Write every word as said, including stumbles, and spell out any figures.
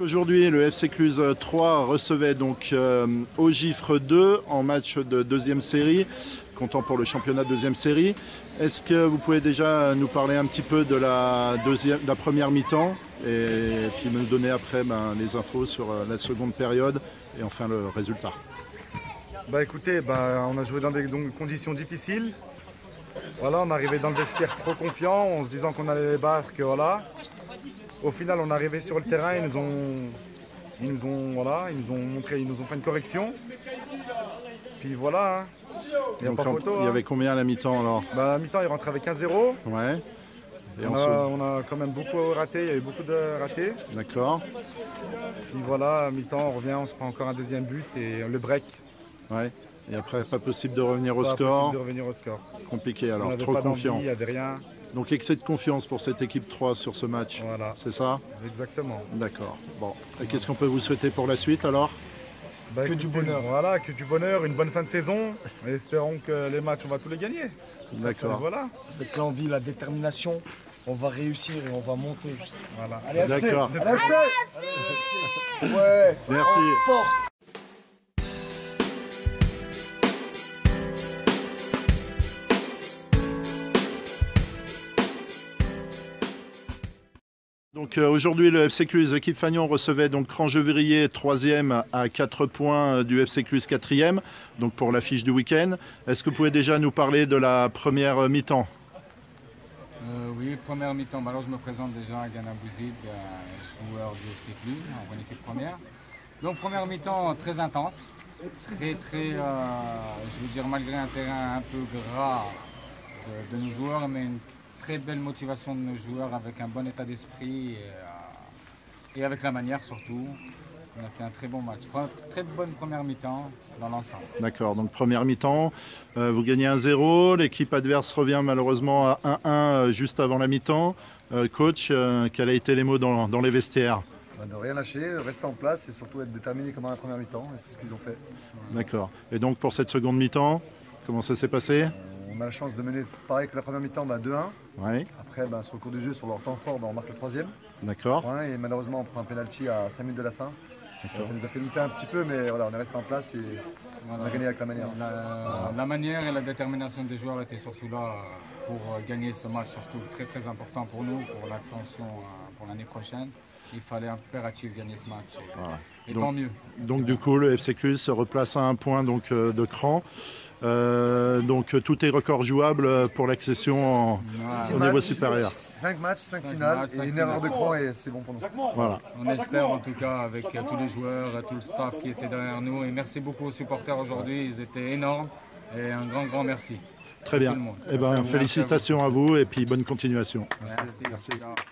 Aujourd'hui, le F C Cluse trois recevait donc euh, au Gifre deux en match de deuxième série, comptant pour le championnat de deuxième série. Est-ce que vous pouvez déjà nous parler un petit peu de la, deuxième, de la première mi-temps et puis me donner après ben, les infos sur la seconde période et enfin le résultat? Bah écoutez, bah, on a joué dans des donc, conditions difficiles. Voilà, on arrivait dans le vestiaire trop confiant, en se disant qu'on allait les battre, que voilà. Au final, on est arrivé sur le terrain, ils nous ont, ils nous ont, voilà, ils nous ont montré, ils nous ont fait une correction. Puis voilà, il hein. n'y a pas en, photo. Il y hein. avait combien à la mi-temps alors? Bah, à la mi-temps, il rentrait avec un zéro. Ouais. Et on, a, on a quand même beaucoup raté, il y avait beaucoup de ratés. D'accord. Puis voilà, à mi-temps, on revient, on se prend encore un deuxième but et le break. Ouais. Et après, pas possible de revenir au pas score. Pas possible de revenir au score. Compliqué alors, on trop pas confiant. Il n'y avait rien. Donc excès de confiance pour cette équipe trois sur ce match. Voilà. C'est ça? Exactement. D'accord. Bon. Et qu'est-ce qu'on peut vous souhaiter pour la suite alors? Bah, que écoutez, du bonheur. Voilà, que du bonheur, une bonne fin de saison. Et espérons que les matchs, on va tous les gagner. D'accord. Voilà. Avec l'envie, la détermination, on va réussir et on va monter. Voilà. Allez, d'accord. Allez, F C. Allez, F C. Ouais. Merci. En force. Donc euh, aujourd'hui le F C Cluse, l'équipe Fagnon recevait donc Crangevrier troisième à quatre points du F C Cluse quatrième, donc pour l'affiche du week-end. Est-ce que vous pouvez déjà nous parler de la première mi-temps? euh, Oui, première mi-temps. Alors je me présente déjà, Gana Bouzid, joueur du F C Cluse, en bonne équipe première. Donc première mi-temps très intense, très très, euh, je veux dire malgré un terrain un peu gras de, de nos joueurs, mais une très belle motivation de nos joueurs avec un bon état d'esprit et, euh, et avec la manière surtout. On a fait un très bon match, très bonne première mi-temps dans l'ensemble. D'accord, donc première mi-temps, euh, vous gagnez un zéro, l'équipe adverse revient malheureusement à un un juste avant la mi-temps. Euh, coach, euh, quels ont été les mots dans, dans les vestiaires? De rien lâcher, rester en place et surtout être déterminé comme dans la première mi-temps, c'est ce qu'ils ont fait. D'accord, et donc pour cette seconde mi-temps, comment ça s'est passé? On a la chance de mener pareil que la première mi-temps, bah, deux un. Ouais. Après, bah, sur le cours du jeu, sur leur temps fort, bah, on marque le troisième. D'accord. Et malheureusement, on prend un penalty à cinq minutes de la fin. Euh, ça nous a fait douter un petit peu, mais voilà, on est resté en place et voilà. On a gagné avec la manière. La, voilà. la manière et la détermination des joueurs étaient surtout là pour gagner ce match, surtout très très important pour nous, pour l'ascension pour l'année prochaine. Il fallait impérativement gagner ce match et, voilà. et donc, tant mieux. Donc du coup, le F C Cluse se replace à un point donc, euh, de cran. Euh, donc tout est record jouable pour l'accession au niveau supérieur. cinq matchs, cinq finales et une erreur de cran et c'est bon pour nous. Voilà. On espère en tout cas avec tous les joueurs, tout le staff qui était derrière nous. Et merci beaucoup aux supporters aujourd'hui, ils étaient énormes. Et un grand, grand merci. Très bien. Eh ben, félicitations à vous et puis bonne continuation. Merci. merci. merci.